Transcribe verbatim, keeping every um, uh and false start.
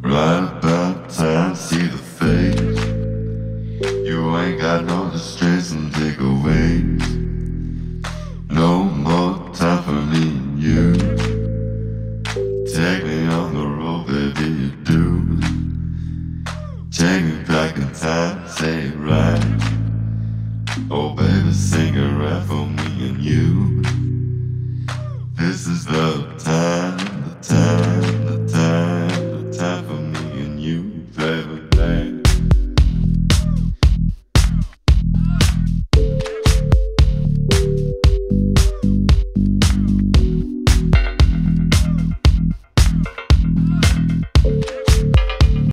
Right about time, see the face. You ain't got no distraction.